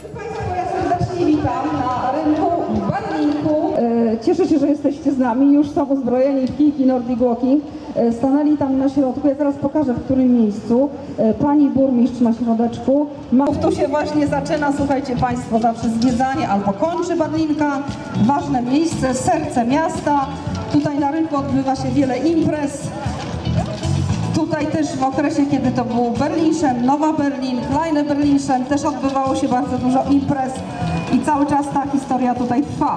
Państwa, ja serdecznie witam na rynku w Barlinku. Cieszę się, że jesteście z nami. Już są uzbrojeni w kijki Nordic Walking. Stanęli tam na środku. Ja zaraz pokażę, w którym miejscu. Pani burmistrz na środeczku. Tu się właśnie zaczyna, słuchajcie Państwo, zawsze zwiedzanie albo kończy Barlinka. Ważne miejsce, serce miasta. Tutaj na rynku odbywa się wiele imprez. Tutaj też w okresie, kiedy to był Berlinchen, Nowa Berlin, Kleine Berlinchen, też odbywało się bardzo dużo imprez i cały czas ta historia tutaj trwa.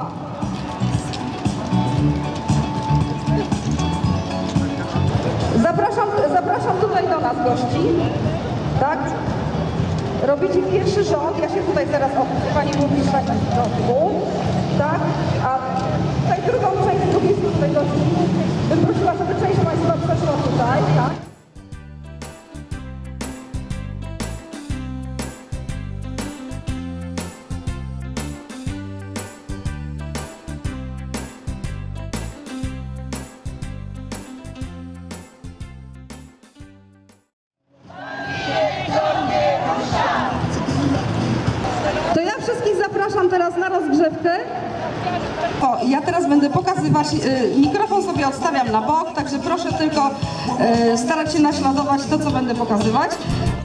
Zapraszam tutaj do nas gości, tak? Robicie pierwszy rząd, ja się tutaj zaraz Pani burmistrz tak tak? A tutaj drugą część, z drugiej strony gości, bym prosiła, żeby część Państwa przeszła tutaj, tak? To ja wszystkich zapraszam teraz na rozgrzewkę. O, ja teraz będę pokazywać, mikrofon sobie odstawiam na bok, także proszę tylko starać się naśladować to, co będę pokazywać.